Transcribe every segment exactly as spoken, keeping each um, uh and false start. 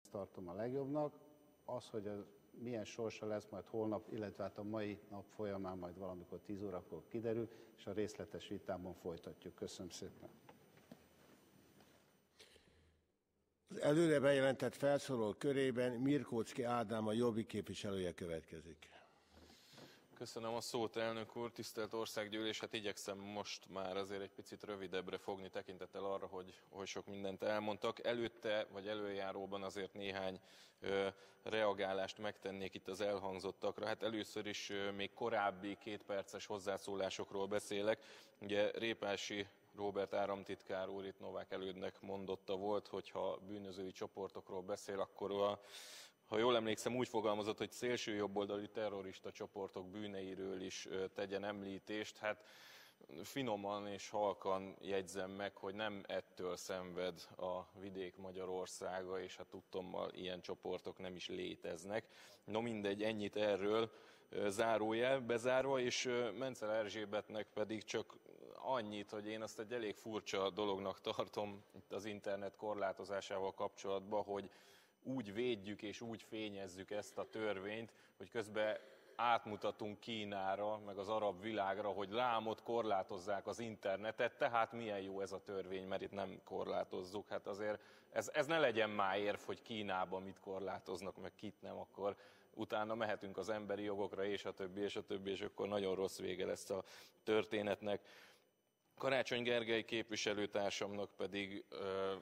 tartom a legjobbnak. Az, hogy az milyen sorsa lesz majd holnap, illetve hát a mai nap folyamán majd valamikor tíz órakor kiderül, és a részletes vitában folytatjuk. Köszönöm szépen. Az előre bejelentett felszólalók körében Mirkóczky Ádám, a Jobbik képviselője következik. Köszönöm a szót, elnök úr, tisztelt országgyűlés, hát igyekszem most már azért egy picit rövidebbre fogni tekintettel arra, hogy, hogy sok mindent elmondtak. Előtte, vagy előjáróban azért néhány ö, reagálást megtennék itt az elhangzottakra. Hát először is ö, még korábbi kétperces hozzászólásokról beszélek. Ugye Répási Róbert államtitkár úr itt Novák elődnek mondotta volt, hogy ha bűnözői csoportokról beszél, akkor a ha jól emlékszem, úgy fogalmazott, hogy szélső jobboldali terrorista csoportok bűneiről is tegyen említést. Hát finoman és halkan jegyzem meg, hogy nem ettől szenved a vidék Magyarországa, és hát tudtommal ilyen csoportok nem is léteznek. No mindegy, ennyit erről, zárójel bezárva, és Mencel Erzsébetnek pedig csak annyit, hogy én azt egy elég furcsa dolognak tartom itt az internet korlátozásával kapcsolatban, hogy úgy védjük és úgy fényezzük ezt a törvényt, hogy közben átmutatunk Kínára, meg az arab világra, hogy lám ott korlátozzák az internetet, tehát milyen jó ez a törvény, mert itt nem korlátozzuk. Hát azért ez, ez ne legyen már érv, hogy Kínában mit korlátoznak, meg kit nem, akkor utána mehetünk az emberi jogokra, és a többi, és a többi, és akkor nagyon rossz vége lesz a történetnek. Karácsony Gergely képviselőtársamnak pedig ö,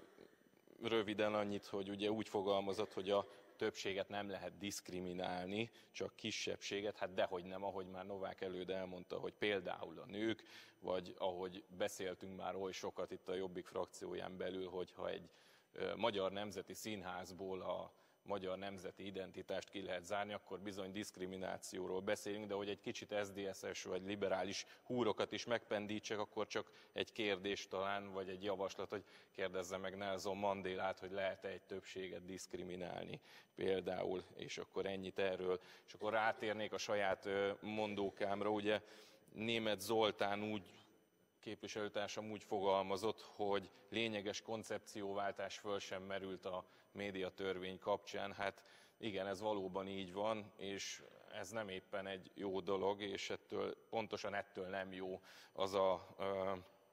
röviden annyit, hogy ugye úgy fogalmazott, hogy a többséget nem lehet diszkriminálni, csak kisebbséget, hát dehogy nem, ahogy már Novák előd elmondta, hogy például a nők, vagy ahogy beszéltünk már oly sokat itt a Jobbik frakcióján belül, hogyha egy Magyar Nemzeti Színházból a magyar nemzeti identitást ki lehet zárni, akkor bizony diszkriminációról beszélünk, de hogy egy kicsit es zé dé es-es vagy liberális húrokat is megpendítsek, akkor csak egy kérdés talán, vagy egy javaslat, hogy kérdezze meg Nelson Mandélát, hogy lehet-e egy többséget diszkriminálni például, és akkor ennyit erről. És akkor rátérnék a saját mondókámra, ugye Németh Zoltán úgy képviselőtársam úgy fogalmazott, hogy lényeges koncepcióváltás föl sem merült a médiatörvény kapcsán. Hát igen, ez valóban így van, és ez nem éppen egy jó dolog, és ettől, pontosan ettől nem jó az a ö,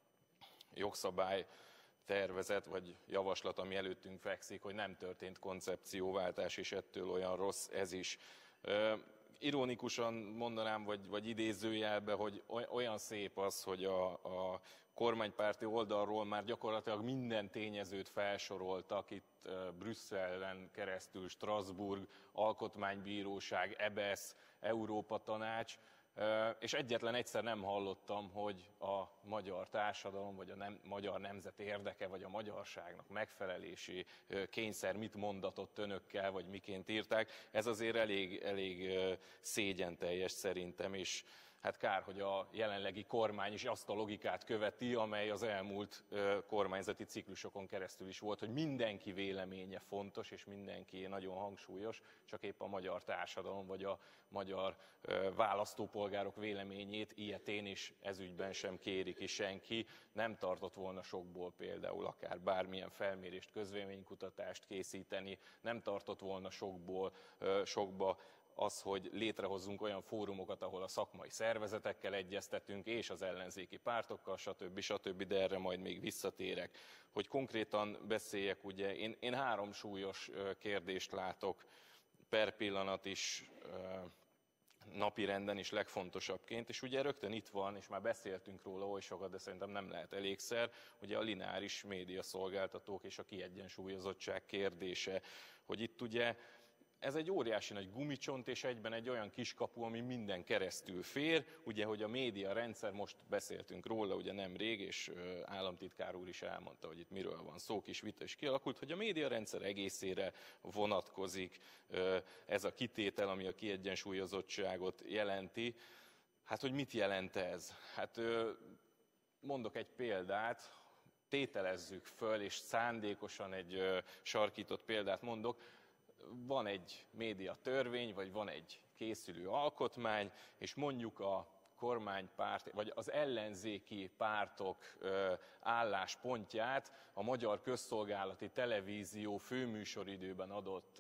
jogszabály tervezet vagy javaslat, ami előttünk fekszik, hogy nem történt koncepcióváltás, és ettől olyan rossz ez is. Ö, Ironikusan mondanám, vagy, vagy idézőjelbe, hogy olyan szép az, hogy a, a kormánypárti oldalról már gyakorlatilag minden tényezőt felsoroltak, itt Brüsszelen keresztül Strasbourg, Alkotmánybíróság, é bé e es, Európa Tanács, és egyetlen egyszer nem hallottam, hogy a magyar társadalom, vagy a nem, magyar nemzet érdeke, vagy a magyarságnak megfelelési kényszer mit mondatott önökkel, vagy miként írták. Ez azért elég, elég szégyenteljes szerintem, és hát kár, hogy a jelenlegi kormány is azt a logikát követi, amely az elmúlt kormányzati ciklusokon keresztül is volt, hogy mindenki véleménye fontos, és mindenki nagyon hangsúlyos, csak épp a magyar társadalom, vagy a magyar választópolgárok véleményét ilyetén is ezügyben sem kéri ki senki. Nem tartott volna sokból például akár bármilyen felmérést, közvéleménykutatást készíteni, nem tartott volna sokból, sokba az, hogy létrehozzunk olyan fórumokat, ahol a szakmai szervezetekkel egyeztetünk, és az ellenzéki pártokkal, stb. stb., de erre majd még visszatérek. Hogy konkrétan beszéljek, ugye én, én három súlyos kérdést látok per pillanat is napirenden is legfontosabbként, és ugye rögtön itt van, és már beszéltünk róla oly sokat, de szerintem nem lehet elégszer, ugye a lineáris médiaszolgáltatók és a kiegyensúlyozottság kérdése, hogy itt ugye ez egy óriási nagy gumicsont, és egyben egy olyan kiskapu, ami minden keresztül fér. Ugye, hogy a média rendszer, most beszéltünk róla, ugye nemrég, és államtitkár úr is elmondta, hogy itt miről van szó, kis vita is kialakult, hogy a média rendszer egészére vonatkozik ez a kitétel, ami a kiegyensúlyozottságot jelenti. Hát, hogy mit jelent ez? Hát mondok egy példát, tételezzük föl, és szándékosan egy sarkított példát mondok. Van egy médiatörvény, vagy van egy készülő alkotmány, és mondjuk a kormánypárt, vagy az ellenzéki pártok álláspontját a Magyar Közszolgálati Televízió főműsoridőben adott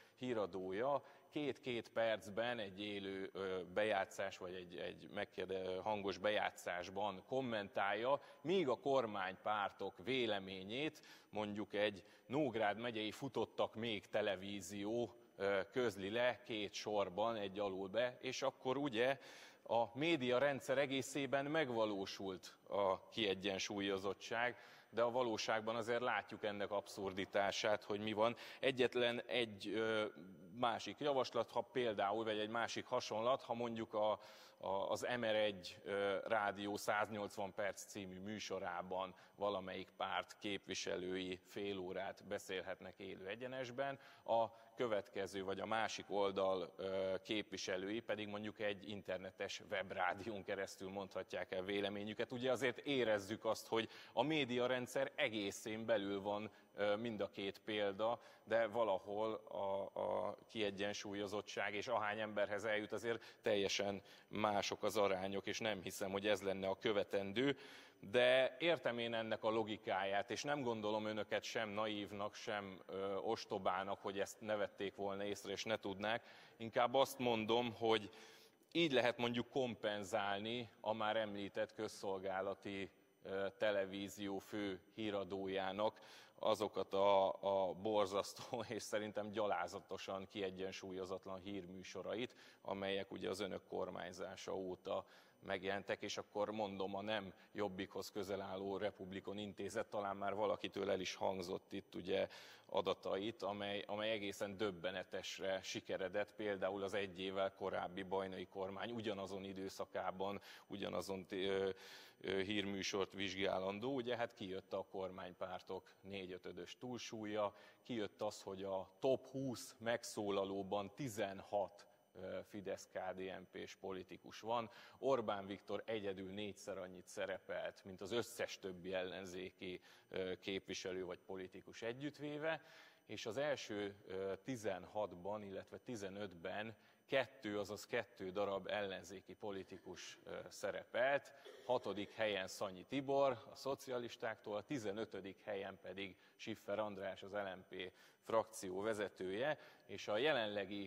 híradója két-két percben egy élő bejátszás, vagy egy, egy megkérde, hangos bejátszásban kommentálja, míg a kormánypártok véleményét mondjuk egy Nógrád megyei Futottak Még televízió közli le két sorban egy alulbe, és akkor ugye a médiarendszer egészében megvalósult a kiegyensúlyozottság, de a valóságban azért látjuk ennek abszurditását, hogy mi van. Egyetlen egy ö, másik javaslat, ha például, vagy egy másik hasonlat, ha mondjuk a, a, az em er egy ö, rádió száznyolcvan perc című műsorában valamelyik párt képviselői fél órát beszélhetnek élő egyenesben, a következő vagy a másik oldal ö, képviselői pedig mondjuk egy internetes webrádión keresztül mondhatják el véleményüket. Ugye azért érezzük azt, hogy a médiarendszer egészén belül van ö, mind a két példa, de valahol a, a kiegyensúlyozottság és ahány emberhez eljut, azért teljesen mások az arányok, és nem hiszem, hogy ez lenne a követendő. De értem én ennek a logikáját, és nem gondolom önöket sem naívnak, sem ö, ostobának, hogy ezt ne vették volna észre, és ne tudnák. Inkább azt mondom, hogy így lehet mondjuk kompenzálni a már említett közszolgálati ö, televízió fő híradójának azokat a, a borzasztó és szerintem gyalázatosan kiegyensúlyozatlan hírműsorait, amelyek ugye az önök kormányzása óta megjelentek, és akkor mondom, a nem Jobbikhoz közel álló Republikon Intézet, talán már valakitől el is hangzott itt ugye adatait, amely, amely egészen döbbenetesre sikeredett, például az egy évvel korábbi Bajnai kormány ugyanazon időszakában ugyanazon ö, ö, hírműsort vizsgálandó, ugye hát kijött a kormánypártok négyötödös túlsúlya, kijött az, hogy a top húsz megszólalóban tizenhat Fidesz-ká dé en pés politikus van. Orbán Viktor egyedül négyszer annyit szerepelt, mint az összes többi ellenzéki képviselő vagy politikus együttvéve, és az első tizenhatban, illetve tizenötben kettő, azaz kettő darab ellenzéki politikus szerepelt, hatodik helyen Szanyi Tibor a szocialistáktól, a tizenötödik helyen pedig Schiffer András, az el em pé frakció vezetője, és a jelenlegi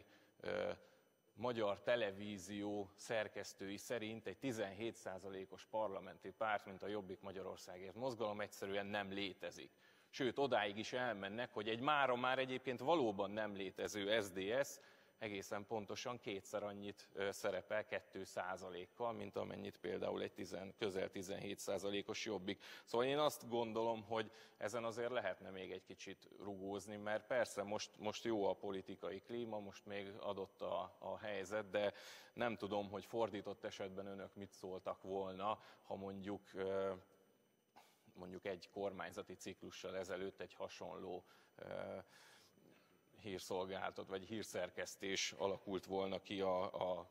magyar televízió szerkesztői szerint egy tizenhét százalékos parlamenti párt, mint a Jobbik Magyarországért mozgalom egyszerűen nem létezik. Sőt, odáig is elmennek, hogy egy mára már egyébként valóban nem létező es zé dé es egészen pontosan kétszer annyit szerepel két százalékkal, mint amennyit például egy tizen, közel tizenhét százalékos Jobbik. Szóval én azt gondolom, hogy ezen azért lehetne még egy kicsit rugózni, mert persze most, most jó a politikai klíma, most még adott a, a helyzet, de nem tudom, hogy fordított esetben önök mit szóltak volna, ha mondjuk, mondjuk egy kormányzati ciklussal ezelőtt egy hasonló hírszolgáltat, vagy hírszerkesztés alakult volna ki a, a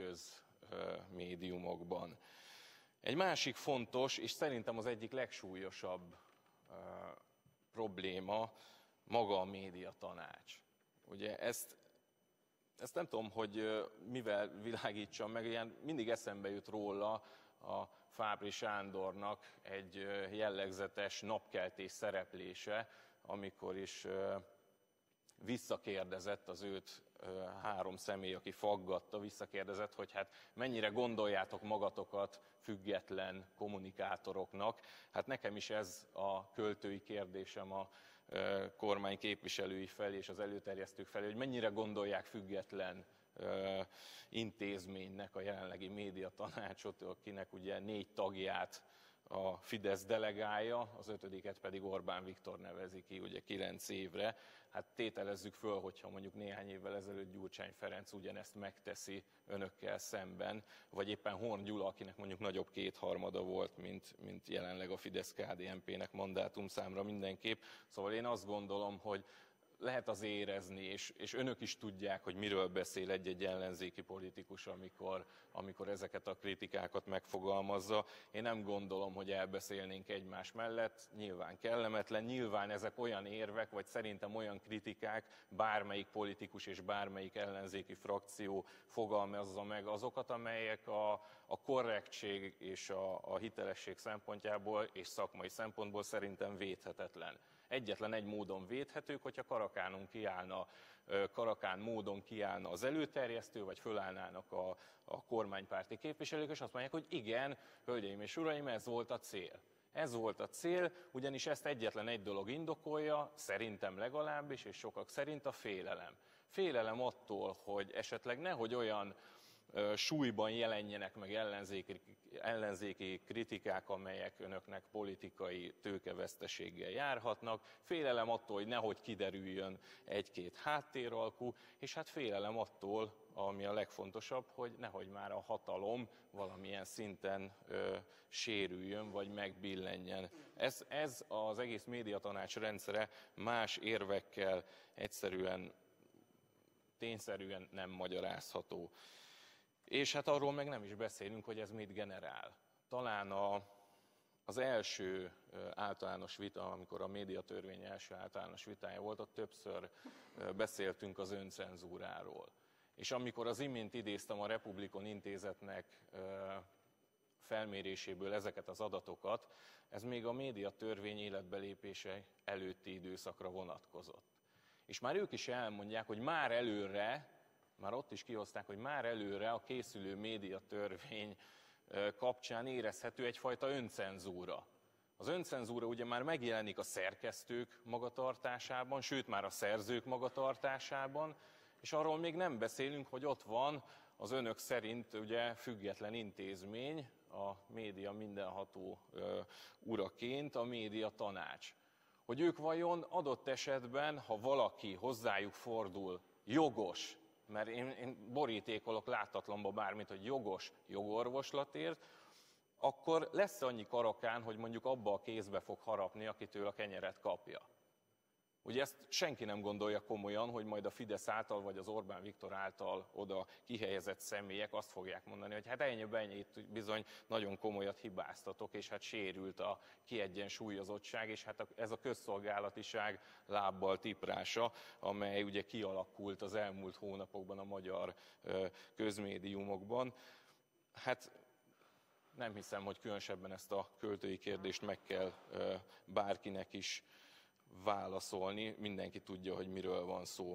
közmédiumokban. Egy másik fontos, és szerintem az egyik legsúlyosabb uh, probléma maga a médiatanács. Ugye ezt, ezt nem tudom, hogy uh, mivel világítsam meg, ilyen mindig eszembe jut róla a Fábry Sándornak egy uh, jellegzetes napkeltés szereplése, amikor is uh, visszakérdezett az őt három személy, aki faggatta, visszakérdezett, hogy hát mennyire gondoljátok magatokat független kommunikátoroknak. Hát nekem is ez a költői kérdésem a kormány képviselői felé és az előterjesztők felé, hogy mennyire gondolják független intézménynek a jelenlegi médiatanácsot, akinek ugye négy tagját a Fidesz delegálja, az ötödiket pedig Orbán Viktor nevezi ki ugye kilenc évre. Hát tételezzük föl, hogyha mondjuk néhány évvel ezelőtt Gyurcsány Ferenc ugyanezt megteszi önökkel szemben, vagy éppen Horn Gyula, akinek mondjuk nagyobb kétharmada volt, mint, mint jelenleg a Fidesz-ká dé en pének mandátumszámra mindenképp. Szóval én azt gondolom, hogy lehet az érezni, és, és önök is tudják, hogy miről beszél egy-egy ellenzéki politikus, amikor, amikor ezeket a kritikákat megfogalmazza. Én nem gondolom, hogy elbeszélnénk egymás mellett, nyilván kellemetlen, nyilván ezek olyan érvek, vagy szerintem olyan kritikák, bármelyik politikus és bármelyik ellenzéki frakció fogalmazza meg azokat, amelyek a, a korrektség és a, a hitelesség szempontjából és szakmai szempontból szerintem védhetetlen. Egyetlen egy módon védhetők, hogyha karakánon kiállna, karakán módon kiállna az előterjesztő, vagy fölállnának a, a kormánypárti képviselők, és azt mondják, hogy igen, hölgyeim és uraim, ez volt a cél. Ez volt a cél, ugyanis ezt egyetlen egy dolog indokolja, szerintem legalábbis, és sokak szerint a félelem. Félelem attól, hogy esetleg nehogy olyan súlyban jelenjenek meg ellenzéki, ellenzéki kritikák, amelyek önöknek politikai tőkeveszteséggel járhatnak, félelem attól, hogy nehogy kiderüljön egy-két háttéralkú, és hát félelem attól, ami a legfontosabb, hogy nehogy már a hatalom valamilyen szinten ö, sérüljön, vagy megbillenjen. Ez, ez az egész médiatanács rendszere más érvekkel egyszerűen, tényszerűen nem magyarázható. És hát arról meg nem is beszélünk, hogy ez mit generál. Talán a, az első általános vita, amikor a médiatörvény első általános vitája volt, ott többször beszéltünk az öncenzúráról. És amikor az imént idéztem a Republikon Intézetnek felméréséből ezeket az adatokat, ez még a médiatörvény életbelépése előtti időszakra vonatkozott. És már ők is elmondják, hogy már előre, már ott is kihozták, hogy már előre a készülő médiatörvény kapcsán érezhető egyfajta öncenzúra. Az öncenzúra ugye már megjelenik a szerkesztők magatartásában, sőt már a szerzők magatartásában, és arról még nem beszélünk, hogy ott van az önök szerint ugye független intézmény, a média mindenható ö, uraként, a médiatanács. Hogy ők vajon adott esetben, ha valaki hozzájuk fordul jogos, mert én, én borítékolok láthatlanba bármit, hogy jogos jogorvoslatért, akkor lesz annyi karakán, hogy mondjuk abba a kézbe fog harapni, akitől a kenyeret kapja. Ugye ezt senki nem gondolja komolyan, hogy majd a Fidesz által, vagy az Orbán Viktor által oda kihelyezett személyek azt fogják mondani, hogy hát ennyi, ennyi, itt bizony nagyon komolyat hibáztatok, és hát sérült a kiegyensúlyozottság, és hát ez a közszolgálatiság lábbal tiprása, amely ugye kialakult az elmúlt hónapokban a magyar közmédiumokban. Hát nem hiszem, hogy különösebben ezt a költői kérdést meg kell bárkinek is válaszolni, mindenki tudja, hogy miről van szó.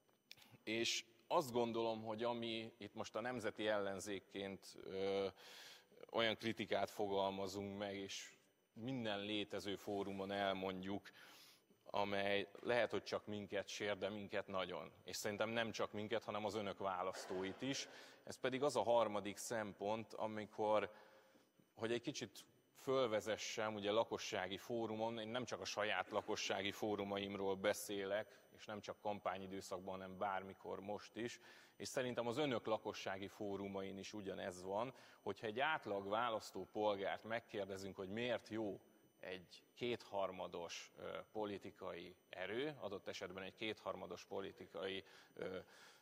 És azt gondolom, hogy ami itt most a nemzeti ellenzékként ö, olyan kritikát fogalmazunk meg, és minden létező fórumon elmondjuk, amely lehet, hogy csak minket sér, de minket nagyon. És szerintem nem csak minket, hanem az önök választóit is. Ez pedig az a harmadik szempont, amikor, hogy egy kicsit fölvezessem, ugye lakossági fórumon, én nem csak a saját lakossági fórumaimról beszélek, és nem csak kampányidőszakban, hanem bármikor most is, és szerintem az önök lakossági fórumain is ugyanez van, hogyha egy átlag választópolgárt megkérdezünk, hogy miért jó egy kétharmados ö, politikai erő, adott esetben egy kétharmados politikai, ö,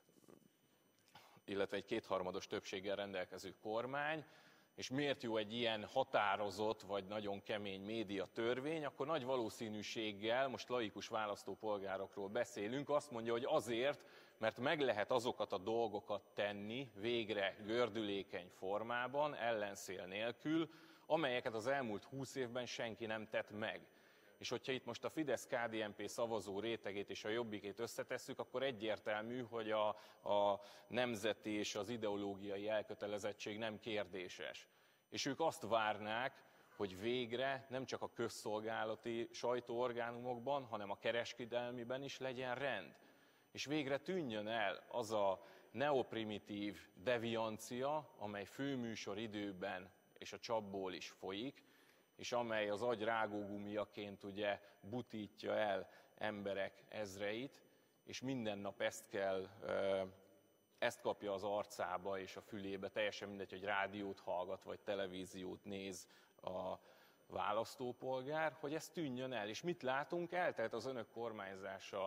illetve egy kétharmados többséggel rendelkező kormány, és miért jó egy ilyen határozott vagy nagyon kemény médiatörvény, akkor nagy valószínűséggel, most laikus választópolgárokról beszélünk, azt mondja, hogy azért, mert meg lehet azokat a dolgokat tenni végre gördülékeny formában, ellenszél nélkül, amelyeket az elmúlt húsz évben senki nem tett meg. És hogyha itt most a Fidesz-ká dé en pé szavazó rétegét és a Jobbikét összetesszük, akkor egyértelmű, hogy a, a nemzeti és az ideológiai elkötelezettség nem kérdéses. És ők azt várnák, hogy végre nem csak a közszolgálati sajtóorgánumokban, hanem a kereskedelmiben is legyen rend. És végre tűnjön el az a neoprimitív deviancia, amely főműsor időben és a csapból is folyik, és amely az agy rágógumiaként ugye butítja el emberek ezreit, és minden nap ezt kell, ezt kapja az arcába és a fülébe, teljesen mindegy, hogy rádiót hallgat, vagy televíziót néz a választópolgár, hogy ez tűnjön el. És mit látunk? Eltelt az önök kormányzása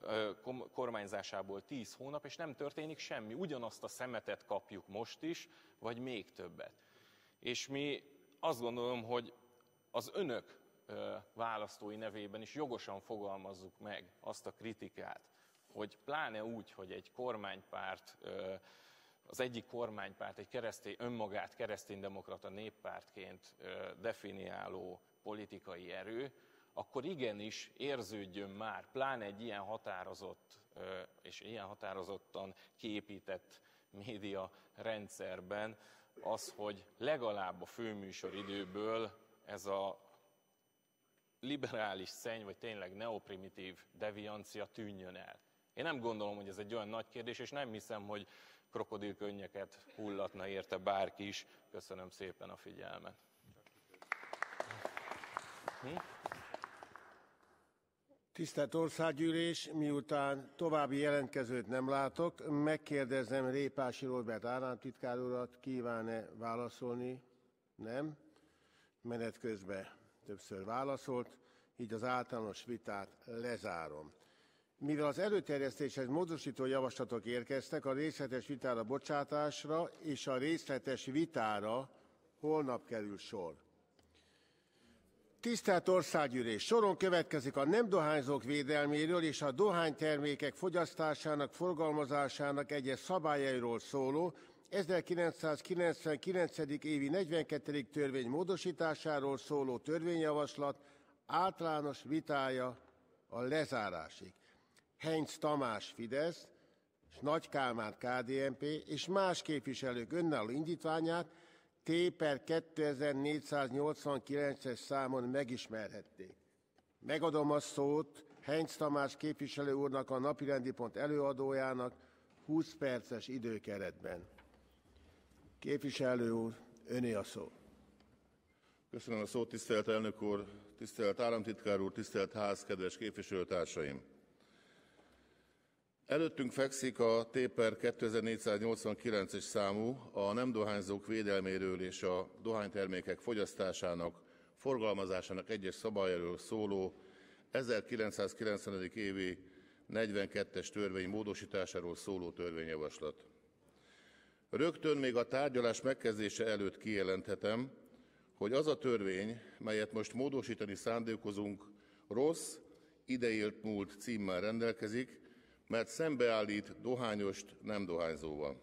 kormányzásából tíz hónap, és nem történik semmi. Ugyanazt a szemetet kapjuk most is, vagy még többet. És mi azt gondolom, hogy az önök választói nevében is jogosan fogalmazzuk meg azt a kritikát, hogy pláne úgy, hogy egy kormánypárt, az egyik kormánypárt egy keresztény, önmagát kereszténydemokrata néppártként definiáló politikai erő, akkor igenis érződjön már, pláne egy ilyen határozott és ilyen határozottan kiépített média rendszerben az, hogy legalább a főműsoridőből ez a liberális szenny, vagy tényleg neoprimitív deviancia tűnjön el. Én nem gondolom, hogy ez egy olyan nagy kérdés, és nem hiszem, hogy krokodilkönnyeket hullatna érte bárki is. Köszönöm szépen a figyelmet. Hm? Tisztelt Országgyűlés, miután további jelentkezőt nem látok, megkérdezem Répási Róbert államtitkár urat, kíván-e válaszolni? Nem. Menet közben többször válaszolt, így az általános vitát lezárom. Mivel az előterjesztéshez módosító javaslatok érkeztek, a részletes vitára bocsátásra és a részletes vitára holnap kerül sor. Tisztelt Országgyűlés! Soron következik a nem dohányzók védelméről és a dohánytermékek fogyasztásának, forgalmazásának egyes szabályairól szóló ezerkilencszázkilencvenkilencedik évi negyvenkettedik törvény módosításáról szóló törvényjavaslat általános vitája a lezárásig. Heinz Tamás Fidesz, és Nagy Kálmán ká dé en pé és más képviselők önálló indítványát T per kétezer-négyszáznyolcvankilences számon megismerhették. Megadom a szót Heinz Tamás képviselő úrnak, a napirendi pont előadójának húsz perces időkeretben. Képviselő úr, öné a szó. Köszönöm a szót, tisztelt elnök úr, tisztelt államtitkár úr, tisztelt ház, kedves képviselőtársaim! Előttünk fekszik a T per kétezer-négyszáznyolcvankilences számú, a nem dohányzók védelméről és a dohánytermékek fogyasztásának, forgalmazásának egyes szabályairól szóló ezerkilencszázkilencvenedik évi negyvenkettes törvény módosításáról szóló törvényjavaslat. Rögtön még a tárgyalás megkezdése előtt kijelenthetem, hogy az a törvény, melyet most módosítani szándékozunk, rossz, ideélt múlt címmel rendelkezik, mert szembeállít dohányost nem dohányzóval.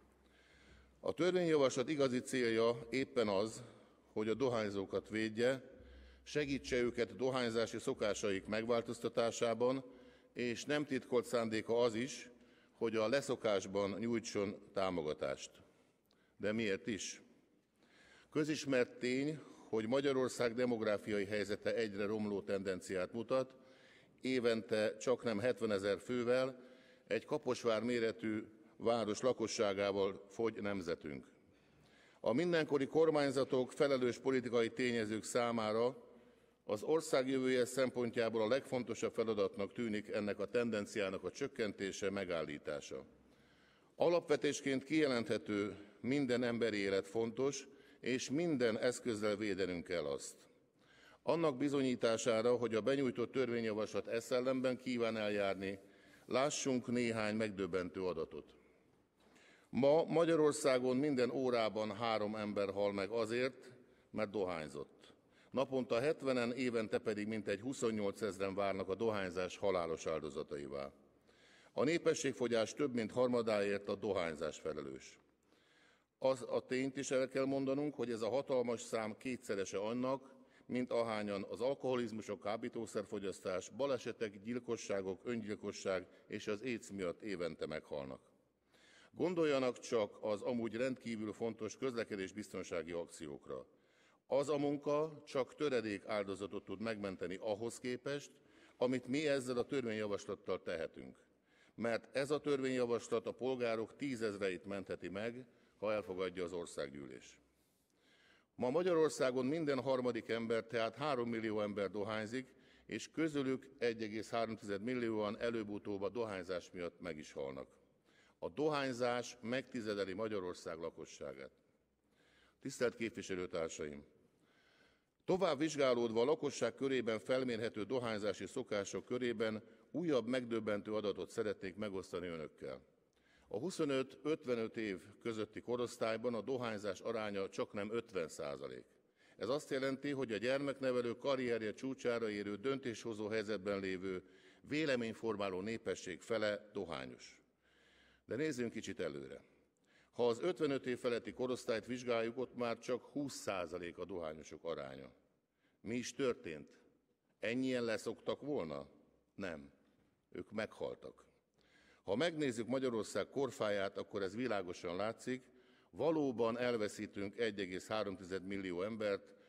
A törvényjavaslat igazi célja éppen az, hogy a dohányzókat védje, segítse őket dohányzási szokásaik megváltoztatásában, és nem titkolt szándéka az is, hogy a leszokásban nyújtson támogatást. De miért is? Közismert tény, hogy Magyarország demográfiai helyzete egyre romló tendenciát mutat, évente csaknem hetvenezer fővel, egy Kaposvár méretű város lakosságával fogy nemzetünk. A mindenkori kormányzatok, felelős politikai tényezők számára az ország jövője szempontjából a legfontosabb feladatnak tűnik ennek a tendenciának a csökkentése, megállítása. Alapvetésként kijelenthető, minden emberi élet fontos, és minden eszközzel védenünk kell azt. Annak bizonyítására, hogy a benyújtott törvényjavaslat e szellemben kíván eljárni, lássunk néhány megdöbbentő adatot. Ma Magyarországon minden órában három ember hal meg azért, mert dohányzott. Naponta hetvenen, évente pedig mintegy huszonnyolcezren várnak a dohányzás halálos áldozataivá. A népességfogyás több mint harmadáért a dohányzás felelős. Az a tényt is el kell mondanunk, hogy ez a hatalmas szám kétszerese annak, mint ahányan az alkoholizmus, a kábítószerfogyasztás, balesetek, gyilkosságok, öngyilkosság és az AIDS miatt évente meghalnak. Gondoljanak csak az amúgy rendkívül fontos közlekedésbiztonsági akciókra. Az a munka csak töredék áldozatot tud megmenteni ahhoz képest, amit mi ezzel a törvényjavaslattal tehetünk. Mert ez a törvényjavaslat a polgárok tízezreit mentheti meg, ha elfogadja az országgyűlés. Ma Magyarországon minden harmadik ember, tehát három millió ember dohányzik, és közülük egy egész három millióan előbb-utóbb a dohányzás miatt meg is halnak. A dohányzás megtizedeli Magyarország lakosságát. Tisztelt képviselőtársaim! Tovább vizsgálódva a lakosság körében felmérhető dohányzási szokások körében újabb megdöbbentő adatot szeretnék megosztani önökkel. A huszonöt-ötvenöt év közötti korosztályban a dohányzás aránya csaknem ötven százalék. Ez azt jelenti, hogy a gyermeknevelő karrierje csúcsára érő, döntéshozó helyzetben lévő, véleményformáló népesség fele dohányos. De nézzünk kicsit előre. Ha az ötvenöt év feletti korosztályt vizsgáljuk, ott már csak húsz százalék a dohányosok aránya. Mi is történt? Ennyien leszoktak volna? Nem. Ők meghaltak. Ha megnézzük Magyarország korfáját, akkor ez világosan látszik, valóban elveszítünk egy egész három millió embert,